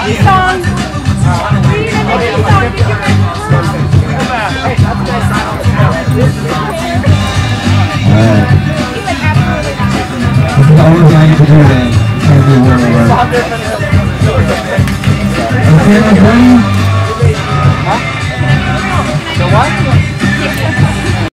song. This is all we're going to do then. Okay, everybody.